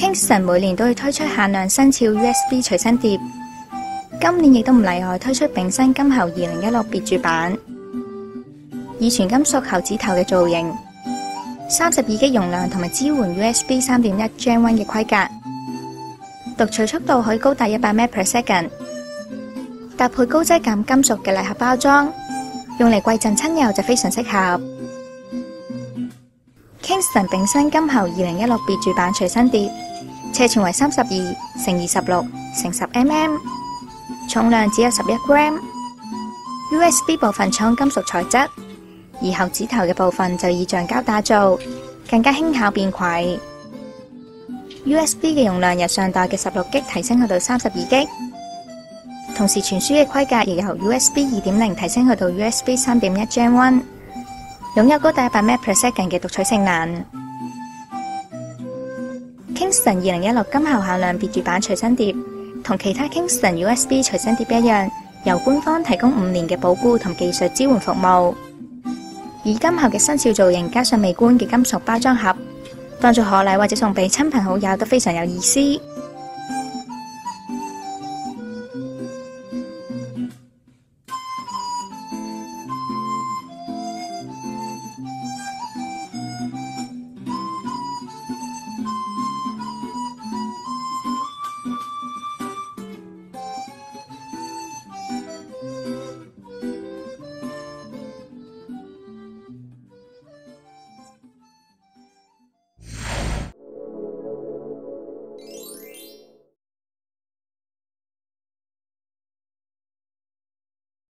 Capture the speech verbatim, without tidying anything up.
Kingston 每年都會推出限量生肖 U S B 隨身碟，今年亦都唔例外，推出丙申金猴二零一六別注版，以全金屬猴子頭嘅造型，三十二 G 容量同埋支援 U S B 三點一 Gen 一嘅規格，讀取速度可以高達一百 Mbps per second， 搭配高質感金屬嘅禮盒包裝，用嚟饋贈親友就非常適合。Kingston 丙申金猴二零一六別注版隨身碟，尺寸為三十二乘二十六乘十 millimeter， 重量只有十一 gram。U S B 部分採用金屬材質，而猴子頭嘅部分就以橡膠打造，更加輕巧便攜。U S B 嘅容量由上代嘅十六 G 提升去到三十二 G， 同時傳輸嘅規格亦由 U S B 二點零 提升去到 U S B 三點一 Gen 一，擁有高達一百 Mbps per second 嘅讀取性能。Kingston 二零一六金猴限量別注版隨身碟，同其他 Kingston U S B 隨身碟一樣，由官方提供五年嘅保固同技術支援服務。以金猴嘅生肖造型加上美觀嘅金屬包裝盒，當做賀禮或者送俾親朋好友都非常有意思。